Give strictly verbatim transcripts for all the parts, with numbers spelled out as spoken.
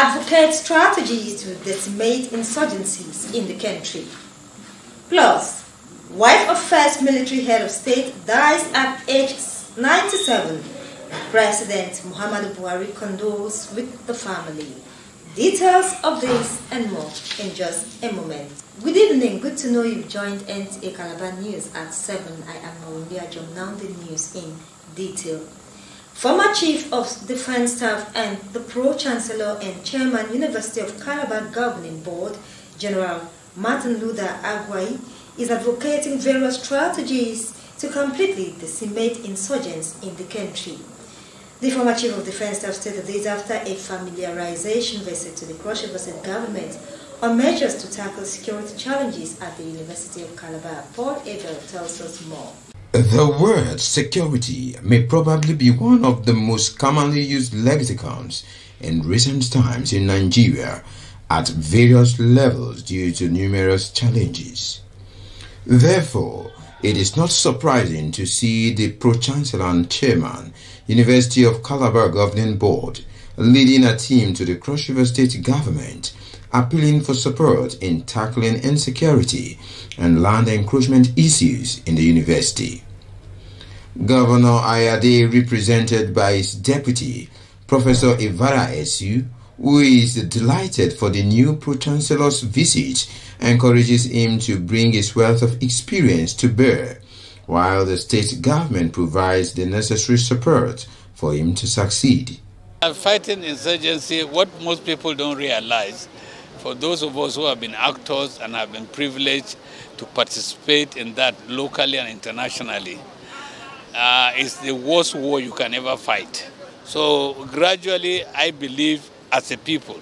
advocates strategies to decimate insurgencies in the country. Plus, wife of first military head of state dies at age ninety-seven. President Muhammadu Buhari condoles with the family. Details of this and more in just a moment. Good evening, good to know you've joined N T A Calabar News at seven. I am Mawumbi Ajom. Now the news in detail. Former Chief of Defense Staff and the Pro-Chancellor and Chairman University of Calabar Governing Board, General Martin Luther Agwai, is advocating various strategies to completely decimate insurgents in the country. The former Chief of Defense Staff stated this after a familiarization visit to the Cross River State government on measures to tackle security challenges at the University of Calabar. Paul Abel tells us more. The word security may probably be one of the most commonly used lexicons in recent times in Nigeria at various levels due to numerous challenges. Therefore, it is not surprising to see the Pro-Chancellor and Chairman, University of Calabar Governing Board, leading a team to the Cross River State government, appealing for support in tackling insecurity and land encroachment issues in the university. Governor Ayade, represented by his deputy, Professor Ivara Esu, who is delighted for the new Pro-Chancellor's visit, encourages him to bring his wealth of experience to bear, while the state government provides the necessary support for him to succeed. Fighting insurgency, what most people don't realize, for those of us who have been actors and have been privileged to participate in that locally and internationally, uh, is the worst war you can ever fight. So gradually, I believe as a people,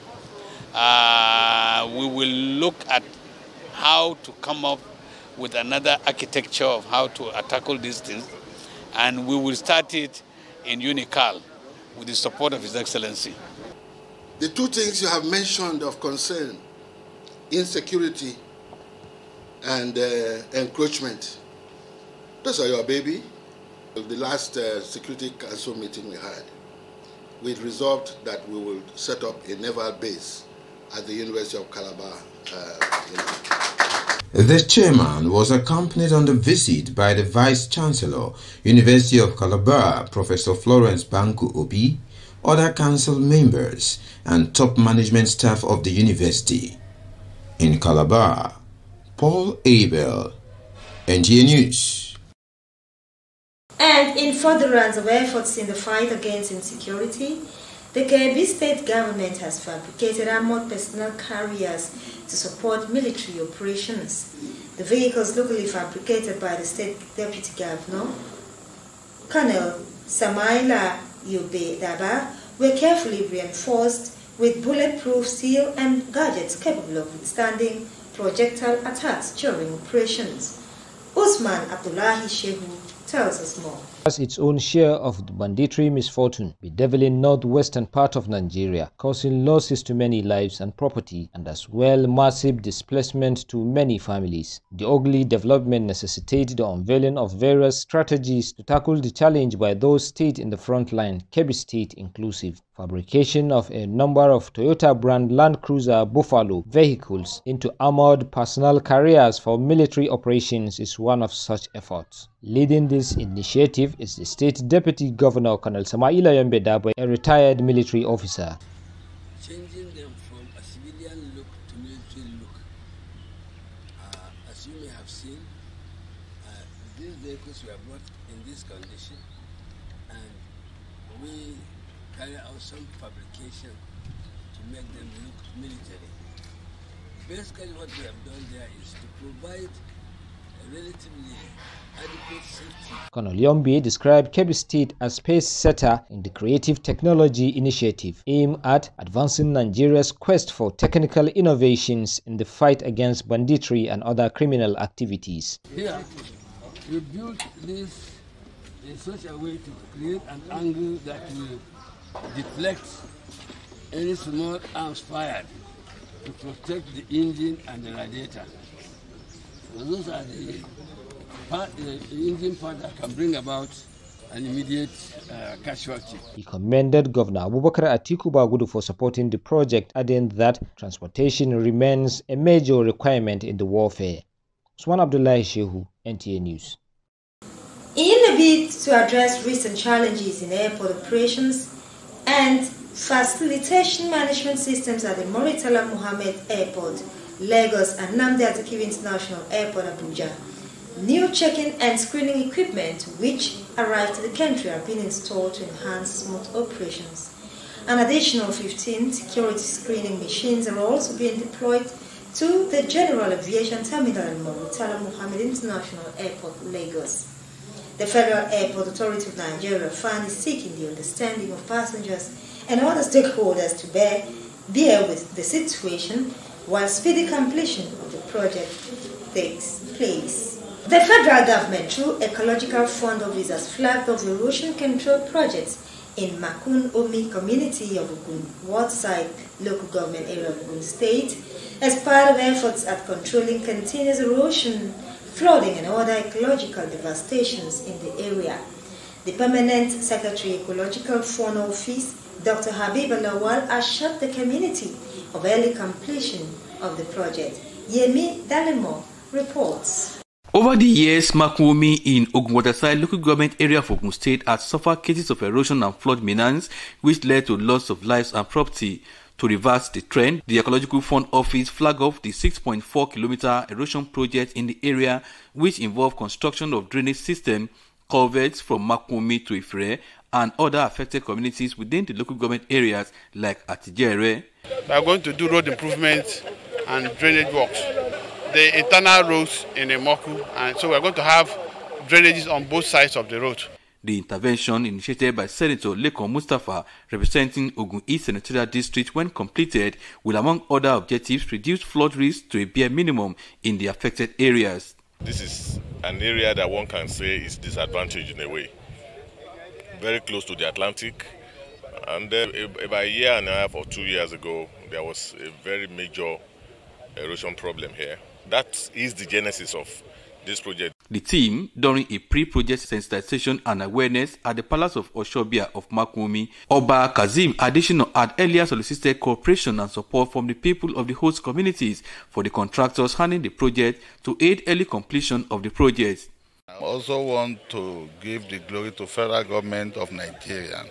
uh, we will look at how to come up with another architecture of how to tackle these things, and we will start it in UNICAL with the support of His Excellency. The two things you have mentioned of concern, insecurity and uh, encroachment, those are your baby. The last uh, Security Council meeting we had, we resolved that we will set up a naval base at the University of Calabar. Uh, you know. The chairman was accompanied on the visit by the Vice-Chancellor, University of Calabar, Professor Florence Banku Obi, other council members, and top management staff of the university. In Calabar, Paul Abel, N T A News. And in furtherance of efforts in the fight against insecurity, the Kebbi state government has fabricated armored personnel carriers to support military operations. The vehicles, locally fabricated by the state deputy governor, Colonel Samaila Yobe Daba, were carefully reinforced with bulletproof steel and gadgets capable of withstanding projectile attacks during operations. Usman Abdullahi Shehu tells us more. Has its own share of the banditry misfortune, bedeviling northwestern part of Nigeria, causing losses to many lives and property, and as well massive displacement to many families. The ugly development necessitated the unveiling of various strategies to tackle the challenge by those states in the front line, Kebbi State inclusive. Fabrication of a number of Toyota brand Land Cruiser Buffalo vehicles into armored personnel carriers for military operations is one of such efforts. Leading this initiative is the state deputy governor Colonel Samaila Yobe Daba, a retired military officer. Changing them from a civilian look to military look. Uh, as you may have seen, uh, these vehicles were brought in this condition, and we carry out some fabrication to make them look military. Basically what we have done there is to provide a relatively adequate safety. Colonel Yombe described Kebbi State as pace setter in the Creative Technology Initiative, aimed at advancing Nigeria's quest for technical innovations in the fight against banditry and other criminal activities. Here, we built this in such a way to create an angle that will deflect any small arms fired to protect the engine and the radiator. So those are the part, the engine part that can bring about an immediate uh, casualty. He commended Governor Abubakar Atiku Bagudu for supporting the project, adding that transportation remains a major requirement in the warfare. Usman Abdullahi Shehu, N T A News. In a bid to address recent challenges in airport operations and facilitation management systems at the Murtala Mohammed Airport, Lagos and Nnamdi Azikiwe International Airport, Abuja, new check-in and screening equipment which arrived to the country are being installed to enhance smooth operations. An additional fifteen security screening machines are also being deployed to the General Aviation Terminal at Murtala Mohammed International Airport, Lagos. The Federal Airport Authority of Nigeria F A N is seeking the understanding of passengers and other stakeholders to bear, bear with the situation while speedy completion of the project takes place. The federal government, through Ecological Fund Office, has flagged off erosion control projects in Makun Omi community of Ogun, Waterside local government area of Ogun State, as part of efforts at controlling continuous erosion, flooding and other ecological devastations in the area. The Permanent Secretary Ecological Fund Office, Doctor Habib Lawal, assured the community of early completion of the project. Yemi Dalemo reports. Over the years, Makuomi in Ogun Waterside local government area of Ogun State has suffered cases of erosion and flood menace, which led to loss of lives and property. To reverse the trend, the Ecological Fund Office flagged off the six point four kilometer erosion project in the area, which involved construction of drainage system, culverts from Makuomi to Ifre, and other affected communities within the local government areas like Atijere. We are going to do road improvements and drainage works. The internal roads in the Moku, and so we are going to have drainages on both sides of the road. The intervention, initiated by Senator Lekon Mustafa, representing Ogun East Senatorial District, when completed, will, among other objectives, reduce flood risk to a bare minimum in the affected areas. This is an area that one can say is disadvantaged in a way. Very close to the Atlantic, and uh, about a year and a half or two years ago, there was a very major erosion problem here. That is the genesis of this project. The team, during a pre-project sensitization and awareness at the Palace of Oshobia of Makuomi, Oba Kazim Additional had earlier solicited cooperation and support from the people of the host communities for the contractors handling the project to aid early completion of the project. I also want to give the glory to federal government of Nigeria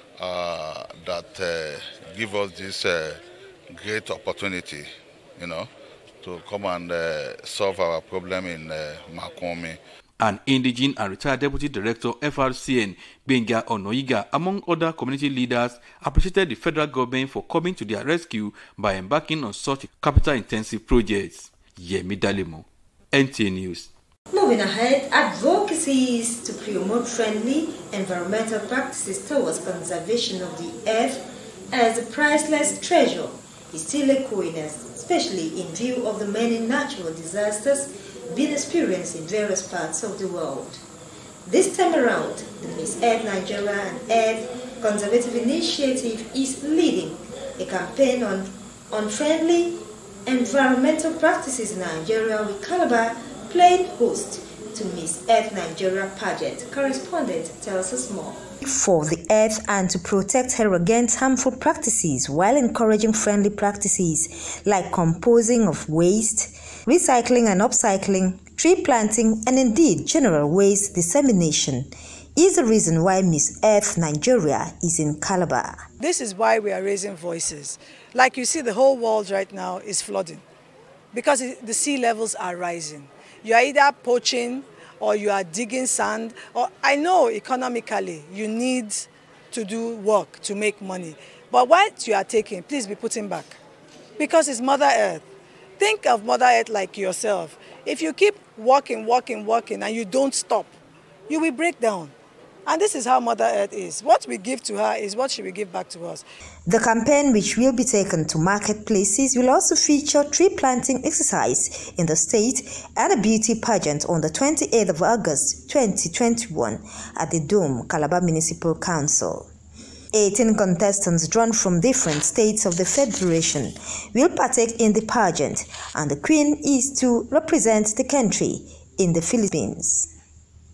uh, that uh, give us this uh, great opportunity, you know, to come and uh, solve our problem in uh, Makuomi. An indigene and retired Deputy Director F R C N, Benga Onoiga, among other community leaders, appreciated the federal government for coming to their rescue by embarking on such capital-intensive projects. Yemi Dalemo, N T A News. Moving ahead, advocacy is to promote friendly environmental practices towards conservation of the earth as a priceless treasure is still echoing us, especially in view of the many natural disasters being experienced in various parts of the world. This time around, the Miss Earth Nigeria and Earth Conservative Initiative is leading a campaign on, on friendly environmental practices in Nigeria, with Calabar playing host to Miss Earth Nigeria pageant. Correspondent tells us more. For the earth and to protect her against harmful practices while encouraging friendly practices like composing of waste, recycling and upcycling, tree planting, and indeed general waste dissemination is the reason why Miss Earth Nigeria is in Calabar. This is why we are raising voices. Like you see, the whole world right now is flooding because the sea levels are rising. You are either poaching or you are digging sand, or I know economically you need to do work to make money. But what you are taking, please be putting back. Because it's Mother Earth. Think of Mother Earth like yourself. If you keep walking, walking, walking, and you don't stop, you will break down. And this is how Mother Earth is. What we give to her is what she will give back to us. The campaign, which will be taken to marketplaces, will also feature tree planting exercise in the state and a beauty pageant on the twenty-eighth of August twenty twenty-one at the Dome, Calabar Municipal Council. eighteen contestants drawn from different states of the Federation will partake in the pageant, and the Queen is to represent the country in the Philippines.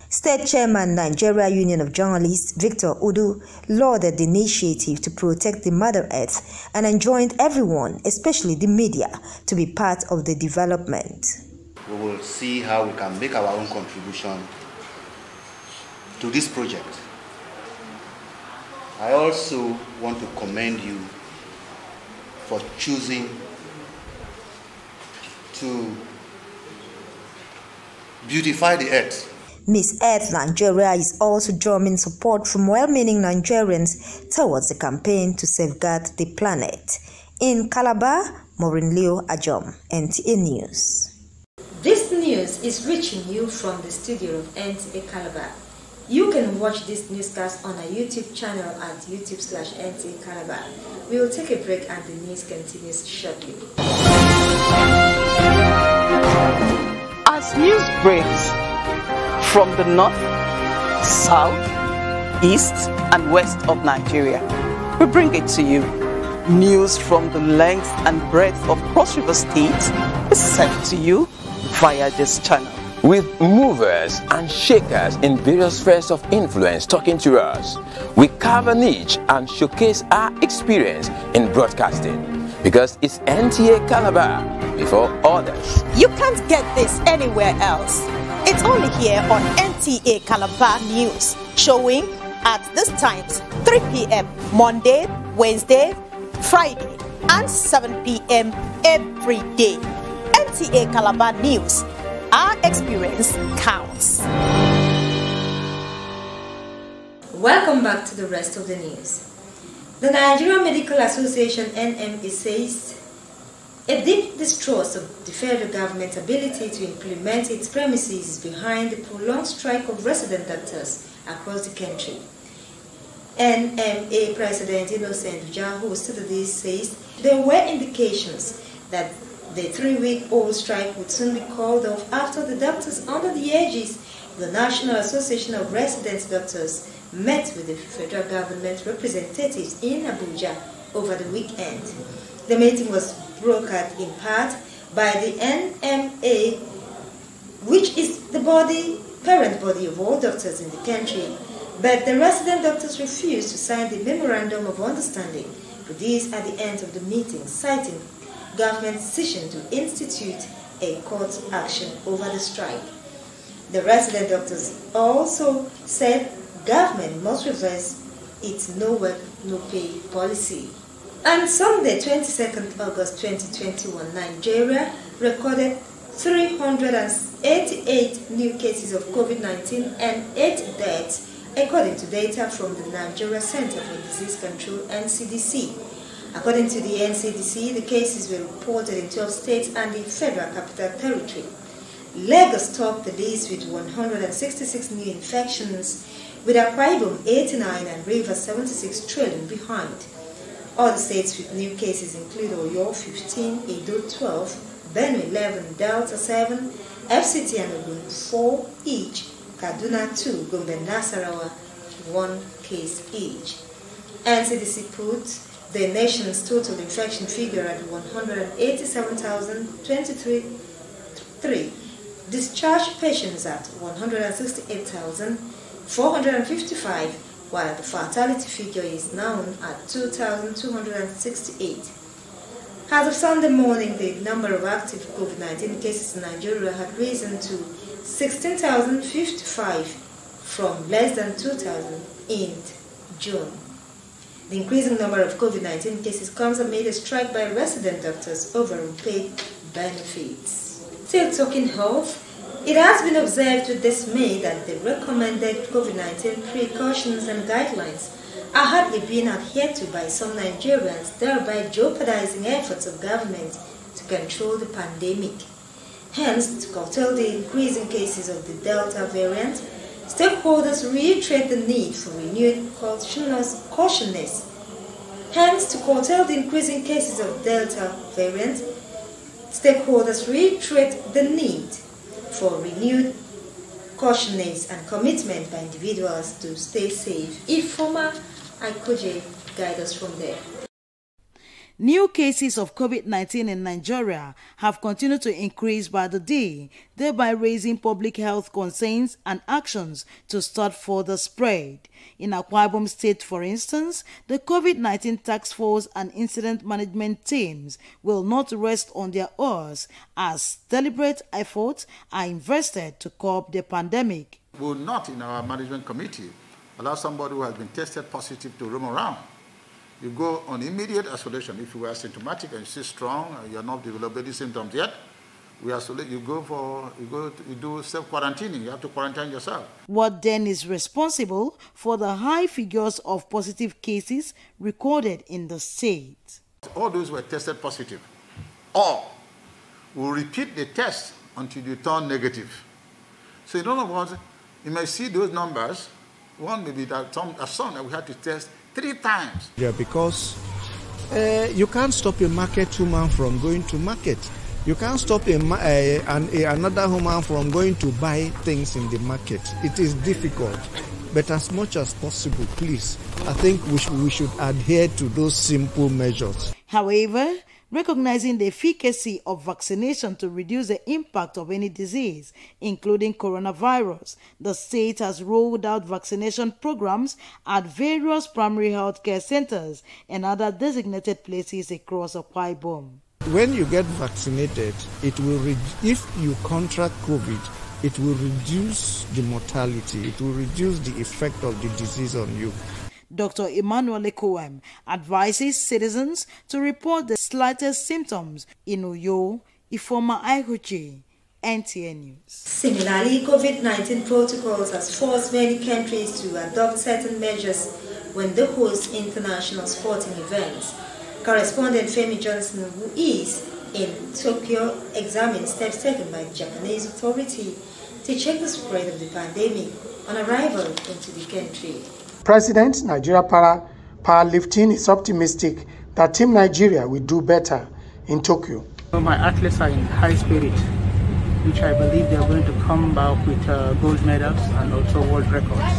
State Chairman, Nigeria Union of Journalists, Victor Udu, lauded the initiative to protect the Mother Earth and enjoined everyone, especially the media, to be part of the development. We will see how we can make our own contribution to this project. I also want to commend you for choosing to beautify the earth. Miss Earth Nigeria is also drawing support from well-meaning Nigerians towards the campaign to safeguard the planet. In Calabar, Maureen Leo Ajom, N T A News. This news is reaching you from the studio of N T A Calabar. You can watch this newscast on our YouTube channel at YouTube slash N T A Calabar. We will take a break and the news continues shortly. As news breaks from the north, south, east, and west of Nigeria, we bring it to you. News from the length and breadth of Cross River State is sent to you via this channel. With movers and shakers in various spheres of influence talking to us, we carve a niche and showcase our experience in broadcasting, because it's N T A Calabar before others. You can't get this anywhere else. It's only here on N T A Calabar News, showing at these times, three p m Monday, Wednesday, Friday, and seven p m every day. N T A Calabar News. Our experience counts. Welcome back to the rest of the news. The Nigerian Medical Association N M A says a deep distrust of the federal government's ability to implement its premises is behind the prolonged strike of resident doctors across the country. N M A President Innocent Uja, who stated this, says there were indications that the three-week-old strike would soon be called off after the doctors under the aegis of the National Association of Resident Doctors met with the federal government representatives in Abuja over the weekend. The meeting was brokered in part by the N M A, which is the body, parent body of all doctors in the country, but the resident doctors refused to sign the Memorandum of Understanding produced at the end of the meeting, citing government's decision to institute a court action over the strike. The resident doctors also said government must reverse its no work, no pay policy. On Sunday, twenty-second August twenty twenty-one, Nigeria recorded three hundred eighty-eight new cases of COVID nineteen and eight deaths, according to data from the Nigeria Center for Disease Control, N C D C. According to the N C D C, the cases were reported in twelve states and the Federal Capital Territory. Lagos topped the list with one hundred sixty-six new infections, with Akwa Ibom eighty-nine and Rivers seventy-six trailing behind. Other states with new cases include Oyo fifteen, Edo twelve, Benue eleven, Delta seven, F C T and Ogun four each, Kaduna two, Gombe and Nasarawa one case each. N C D C put the nation's total infection figure at one hundred eighty-seven thousand twenty-three, discharged patients at one hundred sixty-eight thousand four hundred fifty-five, while the fatality figure is now at two thousand two hundred sixty-eight. As of Sunday morning, the number of active COVID nineteen cases in Nigeria had risen to sixteen thousand fifty-five from less than two thousand in June. The increasing number of COVID nineteen cases comes amid a strike by resident doctors over unpaid benefits. Still talking health, it has been observed with dismay that the recommended COVID nineteen precautions and guidelines are hardly being adhered to by some Nigerians, thereby jeopardizing efforts of government to control the pandemic. Hence, to curtail the increasing cases of the Delta variant, stakeholders reiterate the need for renewed cautiousness. Hence, to curtail the increasing cases of Delta variant, stakeholders reiterate the need for renewed cautiousness and commitment by individuals to stay safe. If former Ikoje guide us from there. New cases of COVID nineteen in Nigeria have continued to increase by the day, thereby raising public health concerns and actions to stop further spread. In Akwa Ibom State, for instance, the COVID nineteen task force and incident management teams will not rest on their oars as deliberate efforts are invested to curb the pandemic. We will not, in our management committee, allow somebody who has been tested positive to roam around. You go on immediate isolation. If you are symptomatic and you still strong, and you are not developing any symptoms yet, we isolate. You go for you go to, you do self-quarantining. You have to quarantine yourself. What then is responsible for the high figures of positive cases recorded in the state? All those were tested positive. Or will repeat the test until you turn negative. So in other words, you may see those numbers. One may be that some a son that we had to test three times. Yeah, because uh, you can't stop a market woman from going to market. You can't stop a, a, an, a, another woman from going to buy things in the market. It is difficult. But as much as possible, please, I think we, sh we should adhere to those simple measures. However, recognizing the efficacy of vaccination to reduce the impact of any disease, including coronavirus, the state has rolled out vaccination programs at various primary health care centers and other designated places across Akwa Ibom. When you get vaccinated, it will if you contract COVID, it will reduce the mortality, it will reduce the effect of the disease on you. Doctor Emmanuel Ekowem advises citizens to report the slightest symptoms in Uyo, Ifoma Aihuchi, N T N News. Similarly, COVID nineteen protocols has forced many countries to adopt certain measures when they host international sporting events. Correspondent Femi Johnson, who is in Tokyo, examined steps taken by the Japanese authority to check the spread of the pandemic on arrival into the country. President Nigeria Para Powerlifting is optimistic that Team Nigeria will do better in Tokyo. My athletes are in high spirit, which I believe they are going to come back with uh, gold medals and also world records.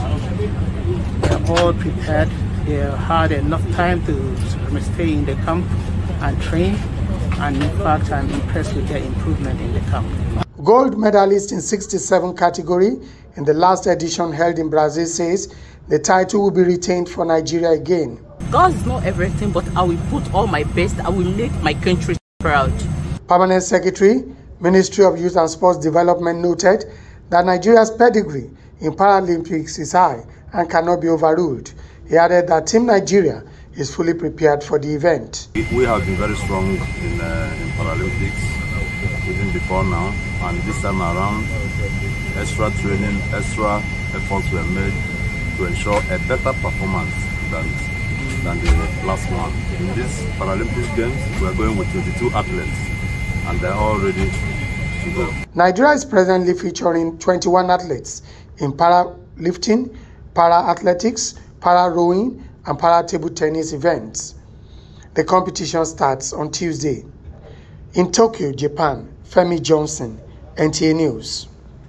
They are all prepared. They had enough time to stay in the camp and train, and in fact I'm impressed with their improvement in the camp. Gold medalist in sixty-seven category in the last edition held in Brazil says the title will be retained for Nigeria again. God is not everything, but I will put all my best. I will make my country proud. Permanent Secretary, Ministry of Youth and Sports Development noted that Nigeria's pedigree in Paralympics is high and cannot be overruled. He added that Team Nigeria is fully prepared for the event. We have been very strong in, uh, in Paralympics, even before now, and this time around, extra training, extra efforts were made to ensure a better performance than, than the last one. In these Paralympic Games, we are going with twenty-two athletes, and they're all ready to go. Nigeria is presently featuring twenty-one athletes in para-lifting, para-athletics, para-rowing, and para-table tennis events. The competition starts on Tuesday. In Tokyo, Japan, Femi Johnson, N T A News.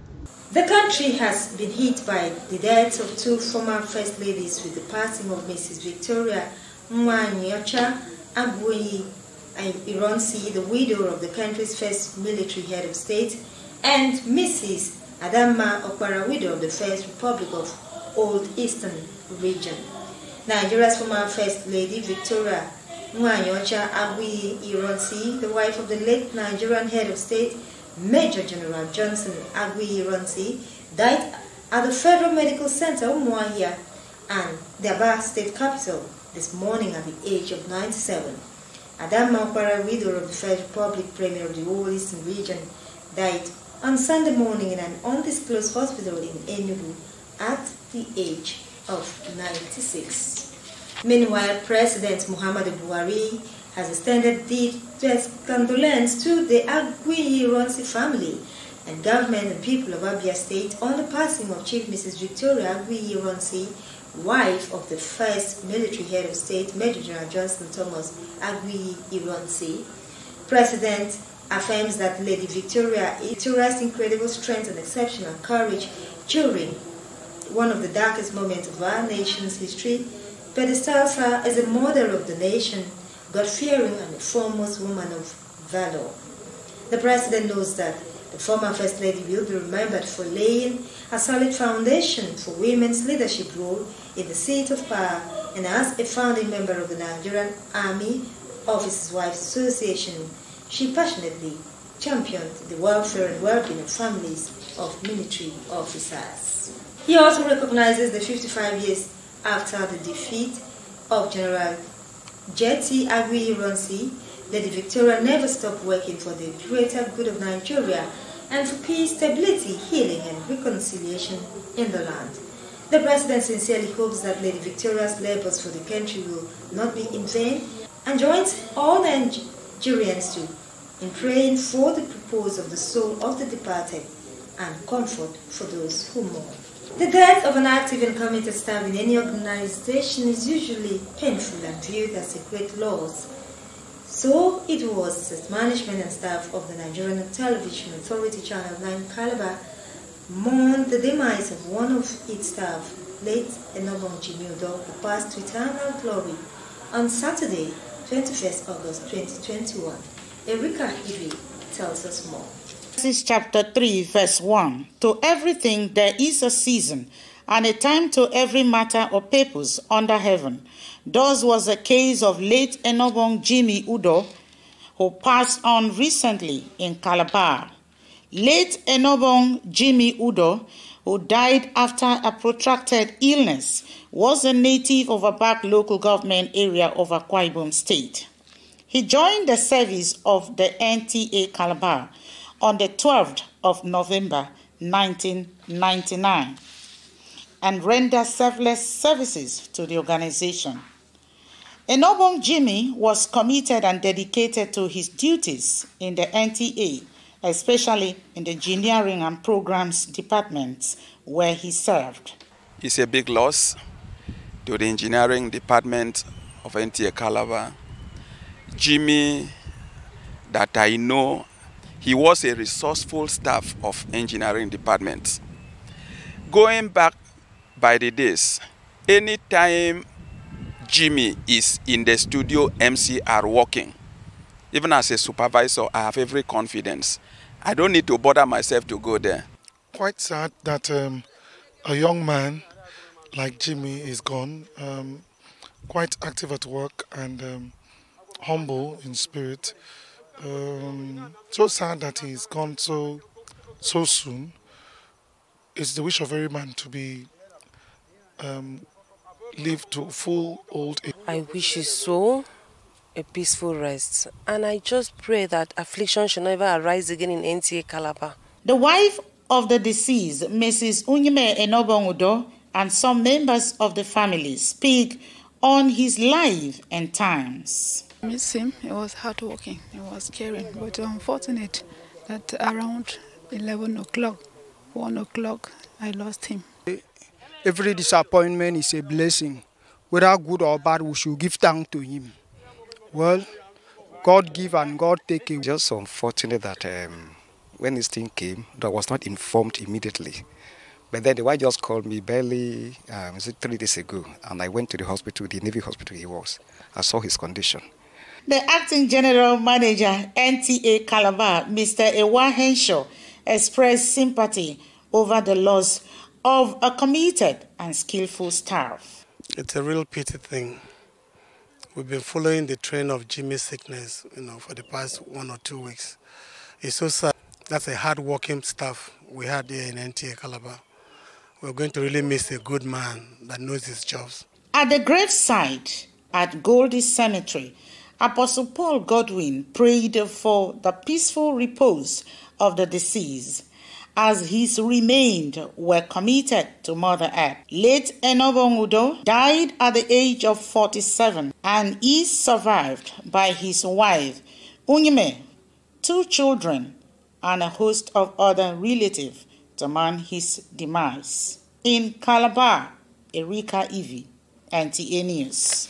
The country has been hit by the deaths of two former First Ladies with the passing of Missus Victoria Nwanyocha Agui Ironsi, the widow of the country's first military head of state, and Missus Adama Okpara, widow of the First Republic of Old Eastern Region. Nigeria's former First Lady Victoria Nwanyocha Agui Ironsi, the wife of the late Nigerian head of state Major General Johnson Agui Ironsi, died at the Federal Medical Center Umuahia and the Aba State Capital this morning at the age of ninety-seven. Adama Okpara, widow of the First Republic Premier of the Old Eastern Region, died on Sunday morning in an undisclosed hospital in Enugu at the age of ninety-six. Meanwhile, President Muhammadu Buhari has extended deepest condolence to the Agui Ironsi family and government and people of Abia State on the passing of Chief Missus Victoria Agui Ironsi, wife of the first military head of state, Major General Johnson Thomas Agui Ironsi. President affirms that Lady Victoria exercised incredible strength and exceptional courage during one of the darkest moments of our nation's history, pedestals her as a mother of the nation, God-fearing and a foremost woman of valor. The President knows that the former First Lady will be remembered for laying a solid foundation for women's leadership role in the seat of power, and as a founding member of the Nigerian Army Officers' Wives Association, she passionately championed the welfare and well-being of families of military officers. He also recognizes the fifty-five years after the defeat of General Jetty Aguiyi-Ironsi, Lady Victoria never stopped working for the greater good of Nigeria and for peace, stability, healing, and reconciliation in the land. The President sincerely hopes that Lady Victoria's labors for the country will not be in vain and joins all Nigerians too in praying for the repose of the soul of the departed and comfort for those who mourn. The death of an active and committed staff in any organization is usually painful and viewed as a great loss. So it was as management and staff of the Nigerian Television Authority Channel nine Calabar mourned the demise of one of its staff, late Enobong Jimmy Udoh, who passed to eternal glory on Saturday, twenty-first August twenty twenty-one. Erika Hivi tells us more. Genesis chapter three, verse one. To everything there is a season, and a time to every matter or purpose under heaven. Thus was the case of late Enobong Jimmy Udoh, who passed on recently in Calabar. Late Enobong Jimmy Udoh, who died after a protracted illness, was a native of Abak local government area of Akwa Ibom State. He joined the service of the N T A Calabar on the twelfth of November nineteen ninety-nine and rendered selfless services to the organization. Enobong Jimmy was committed and dedicated to his duties in the N T A, especially in the engineering and programs departments where he served. It's a big loss to the engineering department of N T A Calabar. Jimmy, that I know, he was a resourceful staff of engineering department. Going back by the days, anytime Jimmy is in the studio M C R working, even as a supervisor, I have every confidence. I don't need to bother myself to go there. Quite sad that um, a young man like Jimmy is gone, um, quite active at work and um, humble in spirit. Um, so sad that he's gone so so soon. It's the wish of every man to be um, live to full old age. I wish his soul a peaceful rest, and I just pray that affliction should never arise again in N T A Calabar. The wife of the deceased, Missus Unyeme Enobong Udoh, and some members of the family speak on his life and times. I miss him. He was hardworking. He was caring, but unfortunate that around eleven o'clock, one o'clock, I lost him. Every disappointment is a blessing. Whether good or bad, we should give thanks to him. Well, God give and God take away. Just unfortunate that um, when this thing came, I was not informed immediately. But then the wife just called me barely um, three days ago, and I went to the hospital, the Navy hospital he was. I saw his condition. The acting general manager, N T A Calabar, Mister Ewa Henshaw, expressed sympathy over the loss of a committed and skillful staff. It's a real pity thing. We've been following the train of Jimmy's sickness, you know, for the past one or two weeks. It's so sad. That's a hard-working staff we had here in N T A Calabar. We're going to really miss a good man that knows his jobs. At the gravesite at Goldie Cemetery, Apostle Paul Godwin prayed for the peaceful repose of the deceased, as his remains were committed to Mother Earth. Late Enobong Udoh died at the age of forty-seven and is survived by his wife, Unyeme, two children, and a host of other relatives to mourn his demise. In Calabar, Erika Ivi, N T A News.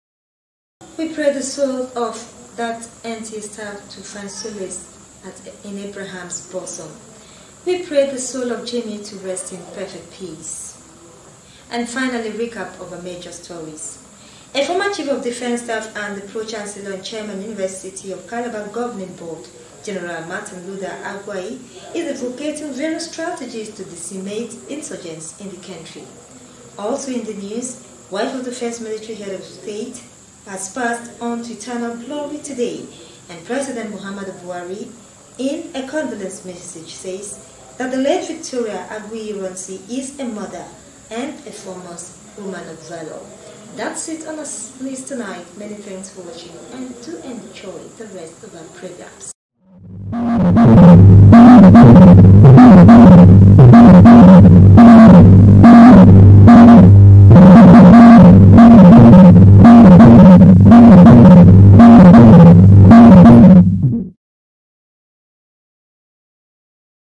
We pray the soul of that N T A staff to find solace at, in Abraham's bosom. We pray the soul of Jimmy to rest in perfect peace. And finally, recap of our major stories. A former Chief of Defence Staff and the Pro-Chancellor and Chairman University of Calabar Governing Board, General Martin Luther Agwai, is advocating various strategies to decimate insurgents in the country. Also in the news, wife of the first military head of state has passed on to eternal glory today, and President Muhammadu Buhari, in a condolence message, says that the late Victoria Agui-Ironsi is a mother and a foremost woman of valor. That's it on our list tonight. Many thanks for watching and do enjoy the rest of our programs.